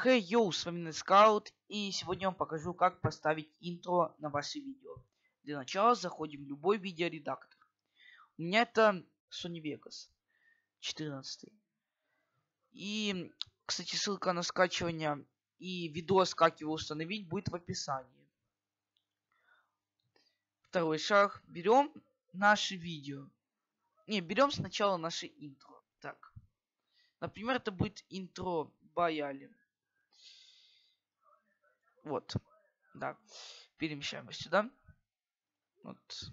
Хей, йоу, с вами Скаут, и сегодня я вам покажу, как поставить интро на ваше видео. Для начала заходим в любой видеоредактор. У меня это Sony Vegas 14. И, кстати, ссылка на скачивание и видос, как его установить, будет в описании. Второй шаг. Берем наше видео. Берем сначала наше интро. Так. Например, это будет интро Баяли. Вот. Да. Перемещаем его сюда. Вот.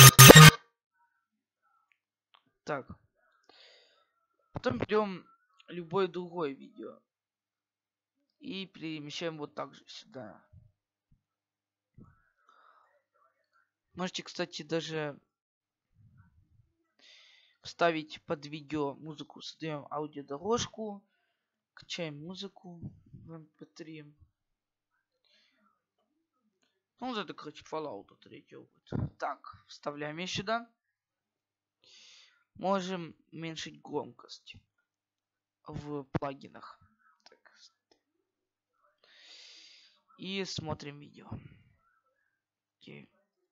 Так. Потом берем любое другое видео. И перемещаем вот так же сюда. Можете, кстати, даже вставить под видео музыку. Создаем аудиодорожку. Качаем музыку в MP3. Ну, это, короче, Fallout 3 будет. Так, вставляем ее сюда. Можем уменьшить громкость в плагинах. Так. И смотрим видео. Окей.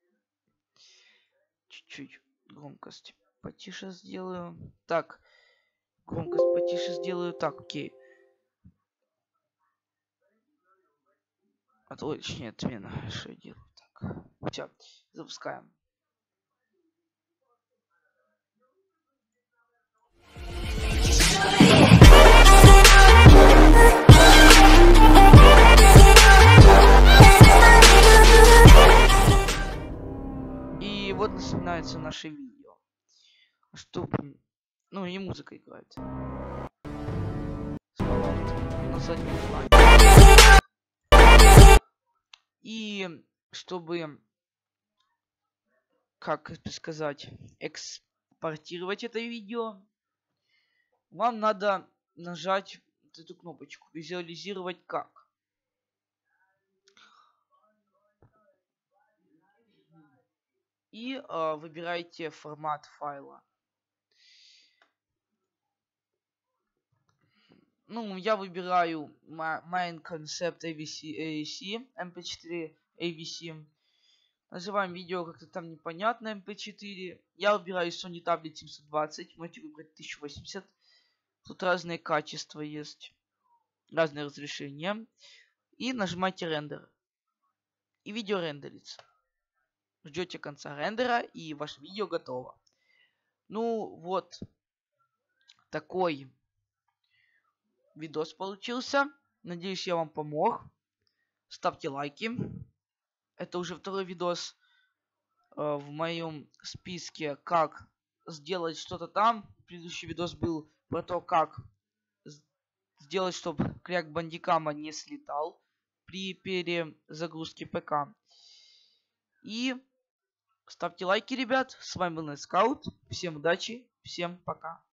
Чуть-чуть громкость потише сделаю. Так, громкость потише сделаю. Так, окей. Точнее, отмена. Что я делаю? Так, все, запускаем. И вот начинается наше видео. Чтобы... Ну и музыка играет. На заднем плане. И чтобы, как сказать, экспортировать это видео, вам надо нажать вот эту кнопочку «Визуализировать как». И выбирайте формат файла. Ну, я выбираю Main Concept AVC MP4 AVC. Называем видео как-то там непонятно MP4. Я выбираю Sony Tablet 720. Можете выбрать 1080. Тут разные качества есть. Разные разрешения. И нажимаете рендер. И видео рендерится. Ждете конца рендера, и ваше видео готово. Ну, вот. Такой видос получился. Надеюсь, я вам помог. Ставьте лайки. Это уже второй видос в моем списке, как сделать что-то там. Предыдущий видос был про то, как сделать, чтобы Crack Bandicam не слетал при перезагрузке ПК. И ставьте лайки, ребят. С вами был Скаут. Всем удачи. Всем пока.